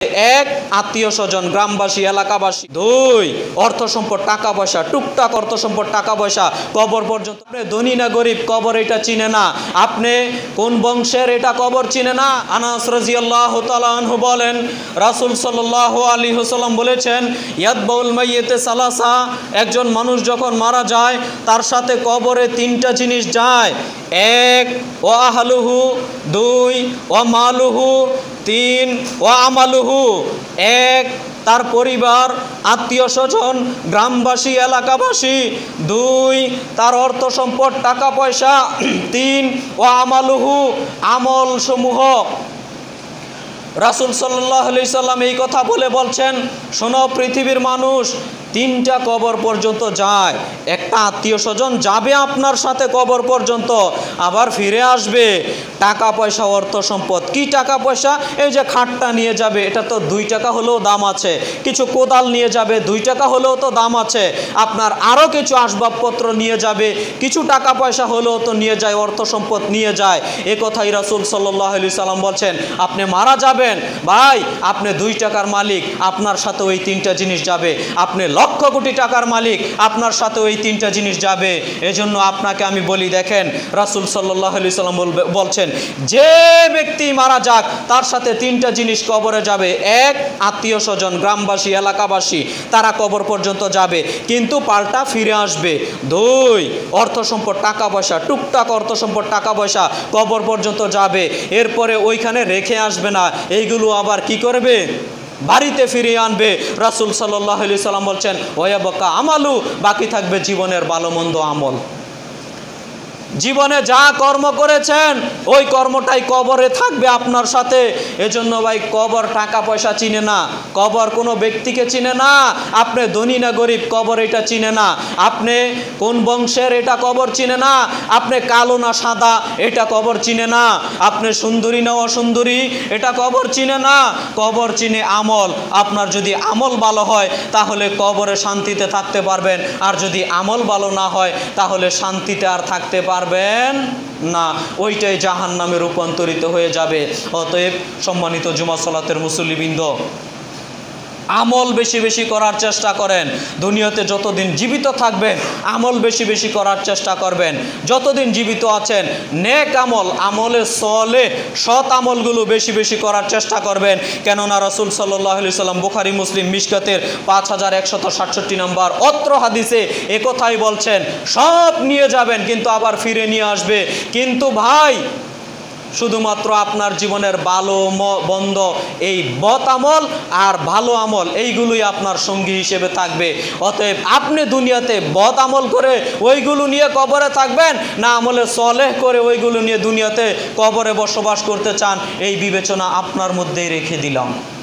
এক, আত্মীয় স্বজন, গ্রামবাসী, এলাকাবাসী। দুই, অর্থ সম্পদ, টাকা পয়সা, টুকটাক অর্থ সম্পদ, টাকা পয়সা কবর পর্যন্ত। আপনি ধনী না গরিব কবর এটা চিনে না, আপনি কোন বংশের এটা কবর চিনে না। আনাস রাদিয়াল্লাহু তাআলা আনহু বলেন, রাসূল সাল্লাল্লাহু আলাইহি ওয়াসাল্লাম বলেছেন, ইয়াতবাউল মাইয়িতে সালাসা, একজন মানুষ যখন মারা যায় তার সাথে কবরে তিনটা জিনিস যায়। এক, ও আহলুহু, দুই, ও মালুহু, তিন, ও আমালুহু। এক, তার পরিবার, আত্মীয় স্বজন, গ্রামবাসী, এলাকাবাসী। দুই, তার অর্থ সম্পদ, টাকা পয়সা। তিন, ও আমালুহু, আমল সমূহ। রাসূল সাল্লাল্লাহু আলাইহি সাল্লাম এই কথা বলে বলছেন, শোনো পৃথিবীর মানুষ, তিনটা কবর পর্যন্ত যায়। একটা আত্মীয় স্বজন যাবে আপনার সাথে কবর পর্যন্ত, আবার ফিরে আসবে। টাকা পয়সা, অর্থ সম্পদ। কি টাকা পয়সা? এই যে খাটটা নিয়ে যাবে, এটা তো 2 টাকা হলেও দাম আছে। কিছু কোদাল নিয়ে যাবে, 2 টাকা হলেও তো দাম আছে। আপনার আরও কিছু আসবাবপত্র নিয়ে যাবে, কিছু টাকা পয়সা হলেও তো নিয়ে যায়, অর্থ সম্পদ নিয়ে যায়। এ কথাই রাসূল সাল্লাল্লাহু আলাইহি সাল্লাম বলছেন, আপনি মারা যাবেন ভাই, আপনি 2 টাকার মালিক, আপনার সাথে ওই 3টা জিনিস যাবে। আপনি লক্ষ কোটি টাকার মালিক, আপনার সাথে ওই 3টা জিনিস যাবে। এজন্য আপনাকে আমি বলি, দেখেন রাসূল সাল্লাল্লাহু আলাইহি সাল্লাম বলছেন, যে ব্যক্তি মারা যাক তার সাথে 3টা জিনিস কবরে যাবে। এক, আত্মীয় স্বজন, গ্রামবাসী, এলাকাবাসী, তারা কবর পর্যন্ত যাবে, কিন্তু পাল্টা ফিরে আসবে। দুই, অর্থ সম্পদ, টাকা পয়সা, টুকটাক অর্থ সম্পদ, টাকা পয়সা কবর পর্যন্ত যাবে, এরপরে ওইখানে রেখে আসবে না, এইগুলো আবার কি করবে? বাড়িতে ফিরিয়ে আনবে। রাসূল সাল্লাল্লাহু আলাইহি সাল্লাম বলছেন, ওয়ায়াবকা আমালু, বাকি থাকবে জীবনের ভালো মন্দ আমল। জীবনে যা কর্ম করেছেন ওই কর্মটাই কবরে থাকবে আপনার সাথে। এজন্য ভাই, কবর টাকা পয়সা চিনে না, কবর কোনো ব্যক্তিকে চিনে না। আপনি ধনী না গরিব কবর এটা চিনে না, আপনি কোন বংশের এটা কবর চিনে না, আপনি কালো না সাদা এটা কবর চিনে না, আপনি সুন্দরী না অসুন্দরী এটা কবর চিনে না। কবর চিনে আমল। আপনার যদি আমল ভালো হয় তাহলে কবরে শান্তিতে থাকতে পারবেন, আর যদি আমল ভালো না হয় তাহলে শান্তিতে আর থাকতে পারবেন না, ওইটাই জাহান্নামে রূপান্তরিত হয়ে যাবে। অতএব সম্মানিত জুমা সালাতের মুসল্লিবৃন্দ, আমল বেশি বেশি করার চেষ্টা করেন। দুনিয়াতে যতদিন জীবিত থাকবেন আমল বেশি বেশি করার চেষ্টা করবেন। যতদিন জীবিত আছেন নেক আমল, আমলে সলে, সৎ আমলগুলো বেশি বেশি করার চেষ্টা করবেন। কেননা রাসূল সাল্লাল্লাহু আলাইহি সাল্লাম বুখারী মুসলিম মিশকাতের 5167 নম্বর অত্র হাদিসে একথাই বলছেন, সব নিয়ে যাবেন কিন্তু আবার ফিরে নিয়ে আসবে। কিন্তু ভাই, শুধুমাত্র আপনার জীবনের ভালো বন্ধ এই বদ আমল আর ভালো আমল, এইগুলোই আপনার সঙ্গী হিসেবে থাকবে। অতএব আপনি দুনিয়াতে বদ আমল করে ওইগুলো নিয়ে কবরে থাকবেন, না আমলে সলেহ করে ওইগুলো নিয়ে দুনিয়াতে কবরে বসবাস করতে চান, এই বিবেচনা আপনার মধ্যেই রেখে দিলাম।